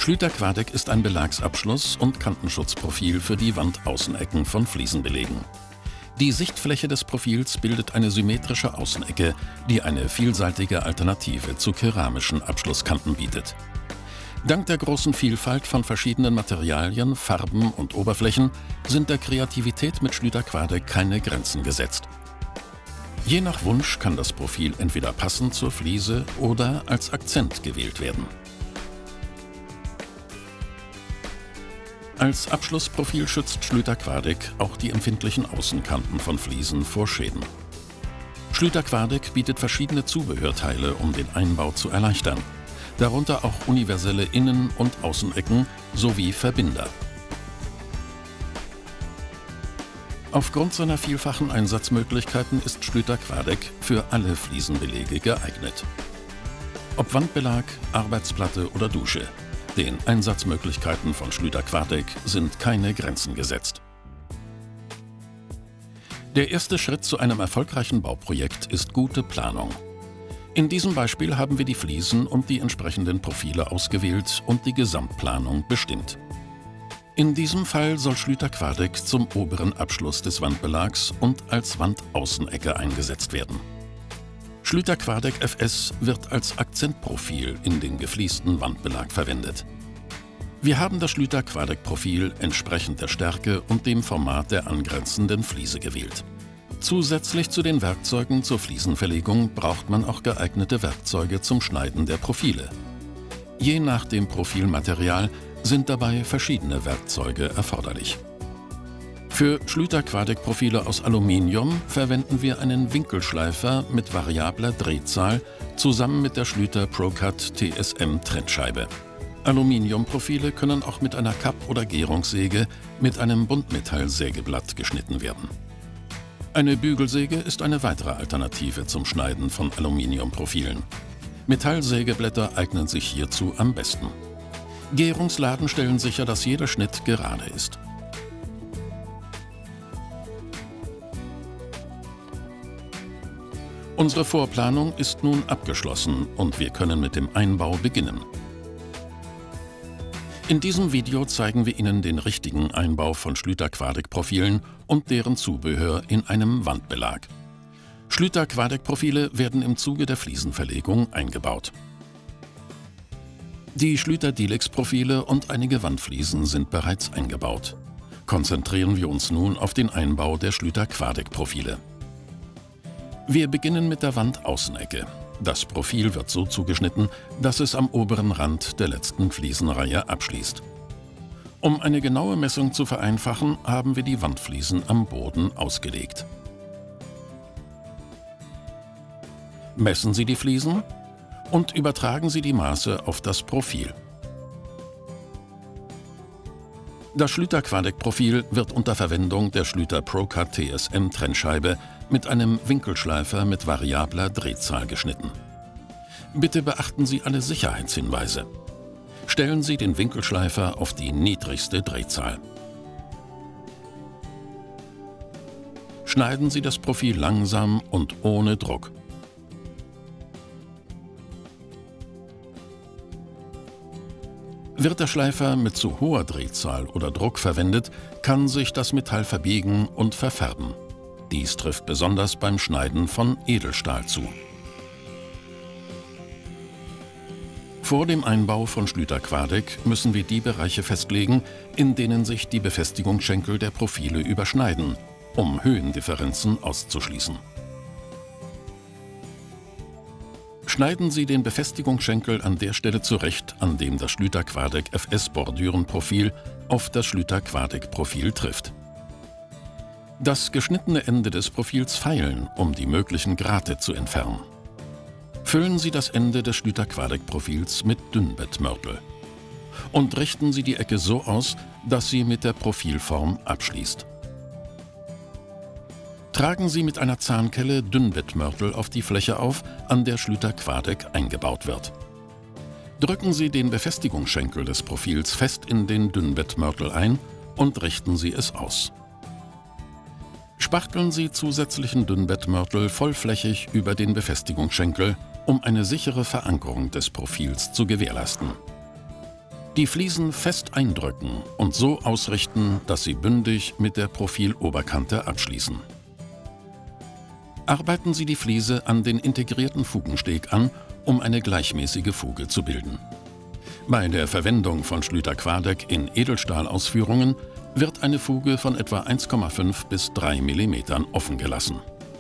Schlüter-Quadec ist ein Belagsabschluss und Kantenschutzprofil für die Wandaußenecken von Fliesenbelegen. Die Sichtfläche des Profils bildet eine symmetrische Außenecke, die eine vielseitige Alternative zu keramischen Abschlusskanten bietet. Dank der großen Vielfalt von verschiedenen Materialien, Farben und Oberflächen sind der Kreativität mit Schlüter-Quadec keine Grenzen gesetzt. Je nach Wunsch kann das Profil entweder passend zur Fliese oder als Akzent gewählt werden. Als Abschlussprofil schützt Schlüter-Quadec auch die empfindlichen Außenkanten von Fliesen vor Schäden. Schlüter-Quadec bietet verschiedene Zubehörteile, um den Einbau zu erleichtern, darunter auch universelle Innen- und Außenecken sowie Verbinder. Aufgrund seiner vielfachen Einsatzmöglichkeiten ist Schlüter-Quadec für alle Fliesenbelege geeignet. Ob Wandbelag, Arbeitsplatte oder Dusche, den Einsatzmöglichkeiten von Schlüter-Quadec sind keine Grenzen gesetzt. Der erste Schritt zu einem erfolgreichen Bauprojekt ist gute Planung. In diesem Beispiel haben wir die Fliesen und die entsprechenden Profile ausgewählt und die Gesamtplanung bestimmt. In diesem Fall soll Schlüter-Quadec zum oberen Abschluss des Wandbelags und als Wandaußenecke eingesetzt werden. Schlüter-Quadec FS wird als Akzentprofil in den gefliesten Wandbelag verwendet. Wir haben das Schlüter-Quadec-Profil entsprechend der Stärke und dem Format der angrenzenden Fliese gewählt. Zusätzlich zu den Werkzeugen zur Fliesenverlegung braucht man auch geeignete Werkzeuge zum Schneiden der Profile. Je nach dem Profilmaterial sind dabei verschiedene Werkzeuge erforderlich. Für Schlüter-Quadec-Profile aus Aluminium verwenden wir einen Winkelschleifer mit variabler Drehzahl zusammen mit der Schlüter ProCut TSM Trennscheibe. Aluminiumprofile können auch mit einer Kapp- oder Gärungssäge mit einem Buntmetallsägeblatt geschnitten werden. Eine Bügelsäge ist eine weitere Alternative zum Schneiden von Aluminiumprofilen. Metallsägeblätter eignen sich hierzu am besten. Gärungsladen stellen sicher, dass jeder Schnitt gerade ist. Unsere Vorplanung ist nun abgeschlossen und wir können mit dem Einbau beginnen. In diesem Video zeigen wir Ihnen den richtigen Einbau von Schlüter-Quadec-Profilen und deren Zubehör in einem Wandbelag. Schlüter-Quadec-Profile werden im Zuge der Fliesenverlegung eingebaut. Die Schlüter-Dilex-Profile und einige Wandfliesen sind bereits eingebaut. Konzentrieren wir uns nun auf den Einbau der Schlüter-Quadec-Profile. Wir beginnen mit der Wandaußenecke. Das Profil wird so zugeschnitten, dass es am oberen Rand der letzten Fliesenreihe abschließt. Um eine genaue Messung zu vereinfachen, haben wir die Wandfliesen am Boden ausgelegt. Messen Sie die Fliesen und übertragen Sie die Maße auf das Profil. Das Schlüter-Quadec-Profil wird unter Verwendung der Schlüter ProCut TSM Trennscheibe mit einem Winkelschleifer mit variabler Drehzahl geschnitten. Bitte beachten Sie alle Sicherheitshinweise. Stellen Sie den Winkelschleifer auf die niedrigste Drehzahl. Schneiden Sie das Profil langsam und ohne Druck. Wird der Schleifer mit zu hoher Drehzahl oder Druck verwendet, kann sich das Metall verbiegen und verfärben. Dies trifft besonders beim Schneiden von Edelstahl zu. Vor dem Einbau von Schlüter-Quadec müssen wir die Bereiche festlegen, in denen sich die Befestigungsschenkel der Profile überschneiden, um Höhendifferenzen auszuschließen. Schneiden Sie den Befestigungsschenkel an der Stelle zurecht, an dem das Schlüter-Quadec FS-Bordürenprofil auf das Schlüter-Quadec-Profil trifft. Das geschnittene Ende des Profils feilen, um die möglichen Grate zu entfernen. Füllen Sie das Ende des Schlüter-Quadec-Profils mit Dünnbettmörtel und richten Sie die Ecke so aus, dass sie mit der Profilform abschließt. Tragen Sie mit einer Zahnkelle Dünnbettmörtel auf die Fläche auf, an der Schlüter-Quadec eingebaut wird. Drücken Sie den Befestigungsschenkel des Profils fest in den Dünnbettmörtel ein und richten Sie es aus. Spachteln Sie zusätzlichen Dünnbettmörtel vollflächig über den Befestigungsschenkel, um eine sichere Verankerung des Profils zu gewährleisten. Die Fliesen fest eindrücken und so ausrichten, dass sie bündig mit der Profiloberkante abschließen. Arbeiten Sie die Fliese an den integrierten Fugensteg an, um eine gleichmäßige Fuge zu bilden. Bei der Verwendung von Schlüter-Quadec in Edelstahlausführungen wird eine Fuge von etwa 1,5 bis 3 mm offen gelassen.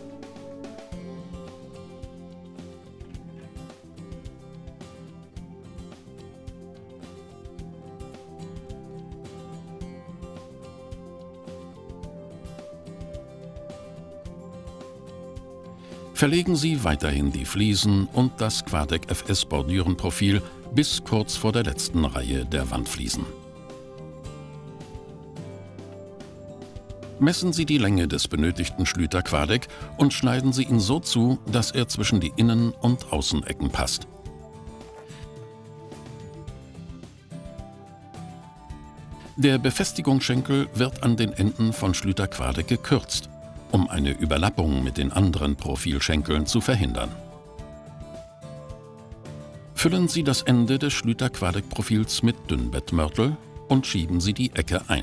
Verlegen Sie weiterhin die Fliesen und das Quadec FS Bordürenprofil bis kurz vor der letzten Reihe der Wandfliesen. Messen Sie die Länge des benötigten Schlüter-Quadec und schneiden Sie ihn so zu, dass er zwischen die Innen- und Außenecken passt. Der Befestigungsschenkel wird an den Enden von Schlüter-Quadec gekürzt, um eine Überlappung mit den anderen Profilschenkeln zu verhindern. Füllen Sie das Ende des Schlüter-Quadec-Profils mit Dünnbettmörtel und schieben Sie die Ecke ein.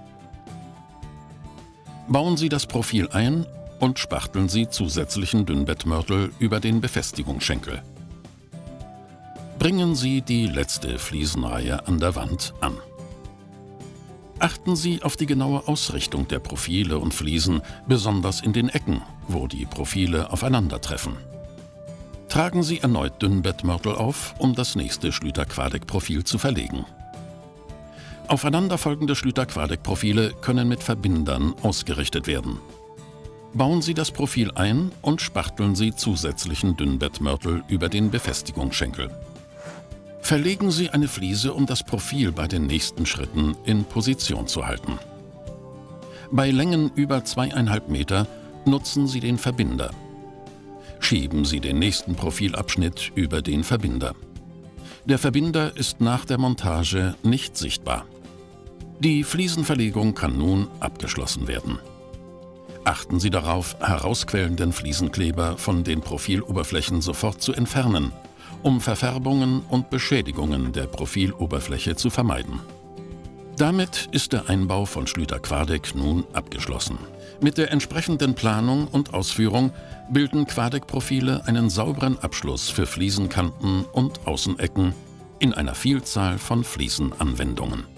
Bauen Sie das Profil ein und spachteln Sie zusätzlichen Dünnbettmörtel über den Befestigungsschenkel. Bringen Sie die letzte Fliesenreihe an der Wand an. Achten Sie auf die genaue Ausrichtung der Profile und Fliesen, besonders in den Ecken, wo die Profile aufeinandertreffen. Tragen Sie erneut Dünnbettmörtel auf, um das nächste Schlüter-Quadec-Profil zu verlegen. Aufeinanderfolgende Schlüter-Quadec-Profile können mit Verbindern ausgerichtet werden. Bauen Sie das Profil ein und spachteln Sie zusätzlichen Dünnbettmörtel über den Befestigungsschenkel. Verlegen Sie eine Fliese, um das Profil bei den nächsten Schritten in Position zu halten. Bei Längen über 2,5 Meter nutzen Sie den Verbinder. Schieben Sie den nächsten Profilabschnitt über den Verbinder. Der Verbinder ist nach der Montage nicht sichtbar. Die Fliesenverlegung kann nun abgeschlossen werden. Achten Sie darauf, herausquellenden Fliesenkleber von den Profiloberflächen sofort zu entfernen, um Verfärbungen und Beschädigungen der Profiloberfläche zu vermeiden. Damit ist der Einbau von Schlüter-Quadec nun abgeschlossen. Mit der entsprechenden Planung und Ausführung bilden Quadec-Profile einen sauberen Abschluss für Fliesenkanten und Außenecken in einer Vielzahl von Fliesenanwendungen.